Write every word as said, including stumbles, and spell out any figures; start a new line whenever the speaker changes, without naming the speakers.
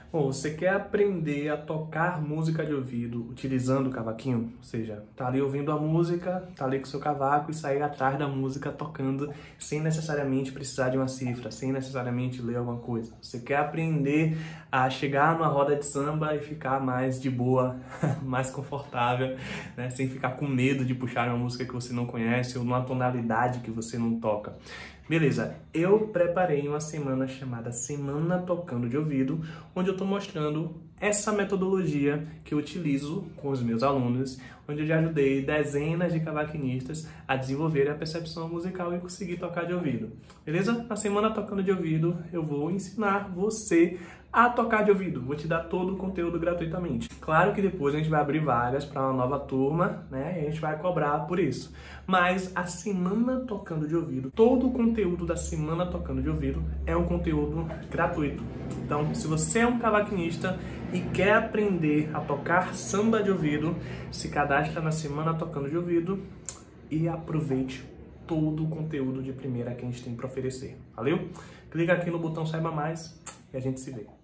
Bom, você quer aprender a tocar música de ouvido utilizando o cavaquinho? Ou seja, tá ali ouvindo a música, tá ali com o seu cavaco e sair atrás da música tocando sem necessariamente precisar de uma cifra, sem necessariamente ler alguma coisa. Você quer aprender a chegar numa roda de samba e ficar mais de boa, mais confortável, né? Sem ficar com medo de puxar uma música que você não conhece ou numa tonalidade que você não toca. Beleza, eu preparei uma semana chamada Semana Tocando de Ouvido, onde eu estou mostrando essa metodologia que eu utilizo com os meus alunos, onde eu já ajudei dezenas de cavaquinistas a desenvolverem a percepção musical e conseguir tocar de ouvido. Beleza? Na Semana Tocando de Ouvido, eu vou ensinar você a tocar de ouvido. Vou te dar todo o conteúdo gratuitamente. Claro que depois a gente vai abrir vagas para uma nova turma, né? E a gente vai cobrar por isso. Mas a Semana Tocando de Ouvido, todo o conteúdo da Semana Tocando de Ouvido é um conteúdo gratuito. Então, se você é um cavaquinista e quer aprender a tocar samba de ouvido, se cadastra na Semana Tocando de Ouvido e aproveite todo o conteúdo de primeira que a gente tem para oferecer. Valeu? Clica aqui no botão Saiba Mais e a gente se vê.